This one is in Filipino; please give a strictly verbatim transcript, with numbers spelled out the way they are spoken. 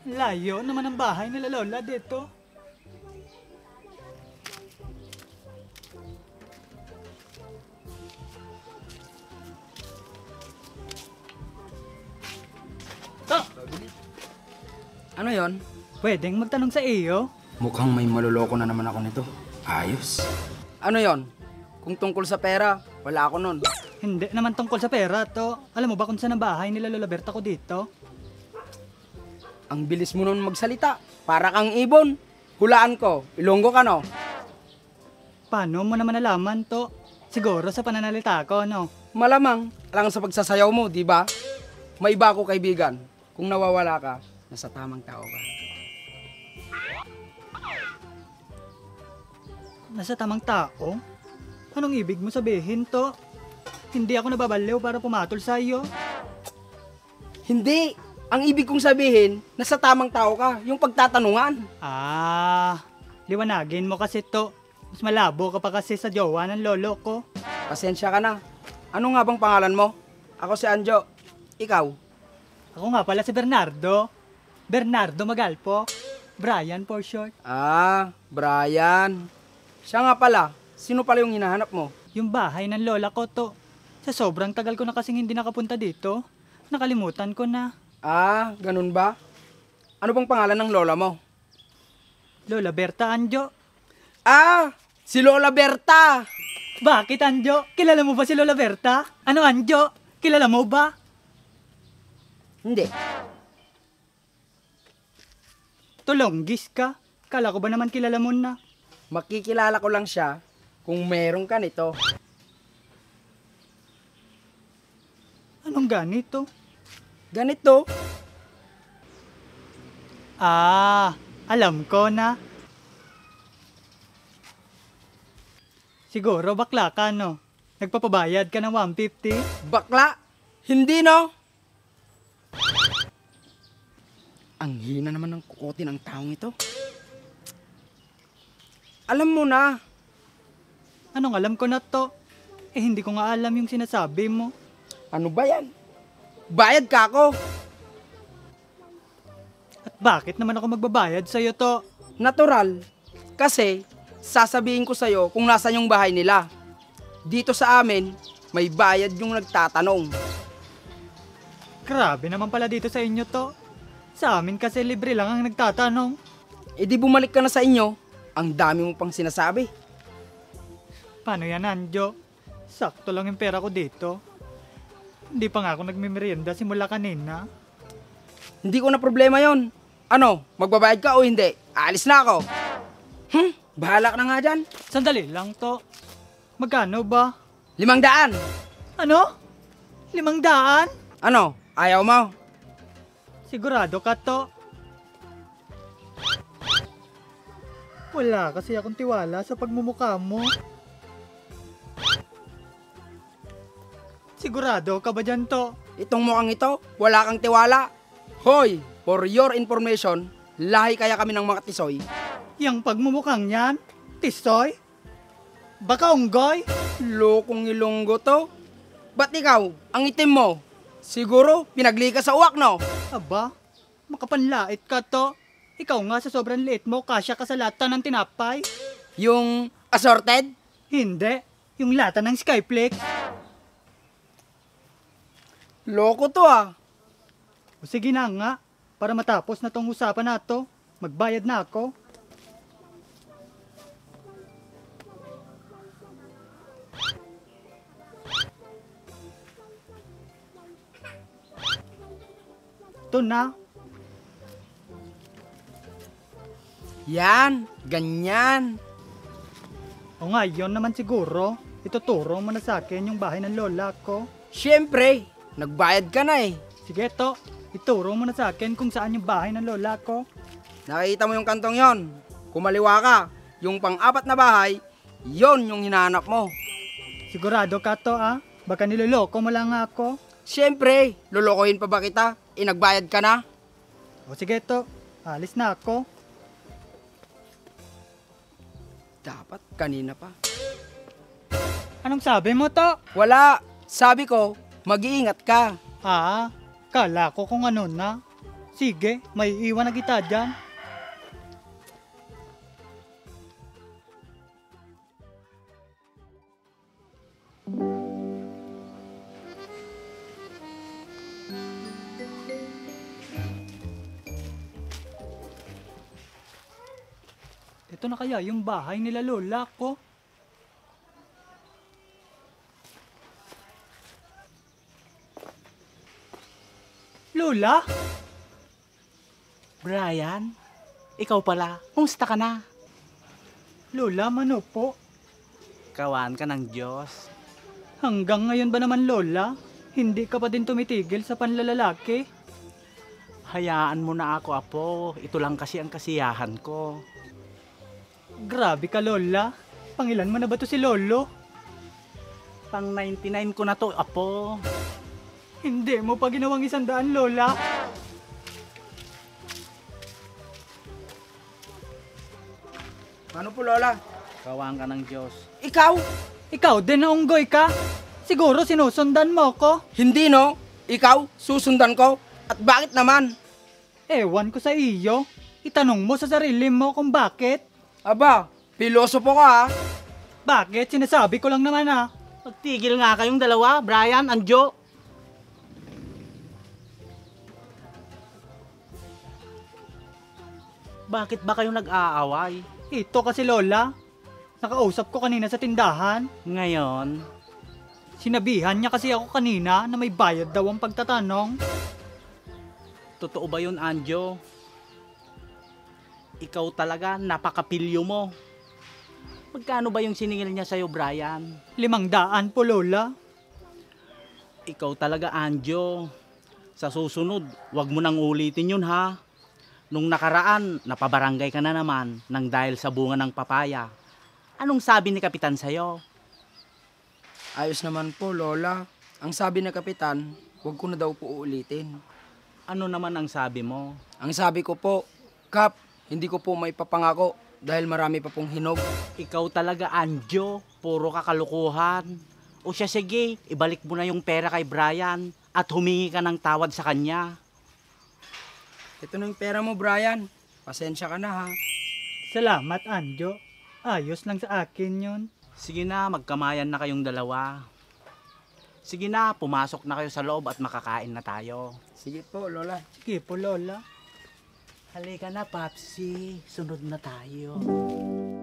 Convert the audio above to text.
Layo naman ang bahay nila Lola dito. To! Ano yon? Pwedeng magtanong sa iyo? Mukhang may maluloko na naman ako nito. Ayos. Ano yon? Kung tungkol sa pera, wala ako nun. Hindi naman tungkol sa pera to. Alam mo ba kung saan ang bahay nila Lola Berta ko dito? Ang bilis mo nun magsalita. Para kang ibon. Hulaan ko. Ilonggo ka, no? Paano mo naman nalaman to? Siguro sa pananalita ko, no? Malamang. Alang sa pagsasayaw mo, di ba? May iba ako kaibigan. Kung nawawala ka, nasa tamang tao ka. Nasa tamang tao? Anong ibig mo sabihin to? Hindi ako nababaliw para pumatol sa iyo. Hindi! Ang ibig kong sabihin, nasa tamang tao ka. Yung pagtatanungan. Ah, liwanagin mo kasi to. Mas malabo ka pa kasi sa jowa ng lolo ko. Pasensya ka na. Ano nga bang pangalan mo? Ako si Anjo. Ikaw? Ako nga pala si Bernardo. Bernardo Magalpo. Brian for short. Ah, Brian. Siya nga pala. Sino pala yung hinahanap mo? Yung bahay ng lola ko to. Sa sobrang tagal ko na kasing hindi nakapunta dito, nakalimutan ko na. Ah, ganun ba? Ano bang pangalan ng lola mo? Lola Berta Anjo. Ah, si Lola Berta! Bakit Anjo? Kilala mo ba si Lola Berta? Ano Anjo? Kilala mo ba? Hindi. Tulonggis ka? Kala ko ba naman kilala mo na? Makikilala ko lang siya kung meron ka nito. Anong ganito? Ganito. Ah, alam ko na. Siguro bakla ka, no? Nagpapabayad ka ng one fifty? Bakla? Hindi, no? Ang hina naman ng kukote ng taong ito. Alam mo na. Anong alam ko na to? Eh hindi ko nga alam yung sinasabi mo. Ano ba yan? Bayad ka ako. At bakit naman ako magbabayad sa'yo to? Natural. Kasi, sasabihin ko sa'yo kung nasan yung bahay nila. Dito sa amin, may bayad yung nagtatanong. Grabe naman pala dito sa inyo to. Sa amin kasi libre lang ang nagtatanong. E di bumalik ka na sa inyo, ang dami mo pang sinasabi. Paano yan, Anjo? Sakto lang yung pera ko dito. Hindi pa nga ako nagmimerienda simula kanina. Hindi ko na problema yon. Ano, magbabayad ka o hindi? Alis na ako. Hmm, bahala ka na nga dyan. Sandali lang to. Magkano ba? Limang daan. Ano? Limang daan? Ano, ayaw mo? Sigurado ka to? Wala kasi akong tiwala sa pagmumukha mo. Sigurado ka ba dyan to? Itong mukhang ito, wala kang tiwala. Hoy, for your information, lahi kaya kami ng mga tisoy. Yang pagmumukhang yan? Tisoy? Baka unggoy? Lokong ilonggo to. Ba't ikaw, ang itim mo? Siguro, pinagli ka sa uwak, no? Aba, makapanlait ka to. Ikaw nga sa sobrang liit mo, kasya ka sa lata ng tinapay. Yung assorted? Hindi, yung lata ng Skyflex. Loko to ah. O sige na nga, para matapos na tong usapan na to, magbayad na ako. Ito na. Yan, ganyan. O ngayon naman siguro, ituturo mo na sa akin yung bahay ng lola ko. Siyempre, nagbayad ka na eh. Sige to, ituro mo na sa akin kung saan yung bahay ng lola ko. Nakita mo yung kantong yon? Kumaliwa ka, yung pang-apat na bahay, yon yung hinahanap mo. Sigurado ka to ah, baka niloloko mo lang ako. Siyempre, lolokohin pa ba kita? Eh, nagbayad ka na? O sige to, alis na ako. Dapat kanina pa. Anong sabi mo to? Wala, sabi ko, mag-iingat ka. Ah, kala ko kung ano na. Sige, may iwan na kita dyan. Ito na kaya yung bahay nila lola ko. Lola? Brian, ikaw pala. Kumusta ka na? Lola, mano po? Kawan ka ng Diyos. Hanggang ngayon ba naman lola? Hindi ka pa din tumitigil sa panlalalaki? Hayaan mo na ako, apo. Ito lang kasi ang kasiyahan ko. Grabe ka lola. Pangilan mo na ba to si lolo? Pang ninety-nine ko na to, apo. Hindi mo pa ginawang isang daan lola. Ano po, Lola? Kawan ka ng Diyos. Ikaw? Ikaw din naunggoy ka? Siguro sinusundan mo ko? Hindi, no? Ikaw? Susundan ko? At bakit naman? Ewan ko sa iyo. Itanong mo sa sarili mo kung bakit. Aba, pilosopo ka ha? Bakit? Sinasabi ko lang naman ah. Magtigil nga kayong dalawa, Brian, Anjo. Bakit ba kayo nag-aaway? Ito kasi lola. Nakausap ko kanina sa tindahan. Ngayon, Sinabihan niya kasi ako kanina na may bayad daw ang pagtatanong. totoo ba yun, Anjo? Ikaw talaga, napakapilyo mo. Magkano ba yung siningil niya sa'yo, Brian? Limang daan po lola. Ikaw talaga, Anjo. Sa susunod, wag mo nang ulitin yun, ha? Nung nakaraan, napabarangay ka na naman nang dahil sa bunga ng papaya. Anong sabi ni Kapitan sa'yo? Ayos naman po, Lola. Ang sabi ng kapitan, huwag ko na daw po uulitin. Ano naman ang sabi mo? Ang sabi ko po, Kap, hindi ko po may papangako dahil marami pa pong hinog. Ikaw talaga, Anjo. Puro kakalukuhan. O siya, sige, ibalik mo na yung pera kay Brian at humingi ka ng tawad sa kanya. Ito na yung pera mo, Brian. Pasensya ka na ha. Salamat Anjo. Ayos lang sa akin yun. Sige na, magkamayan na kayong dalawa. Sige na, pumasok na kayo sa loob at makakain na tayo. Sige po, Lola. Sige po lola. Halika na, Papsi. Sunod na tayo.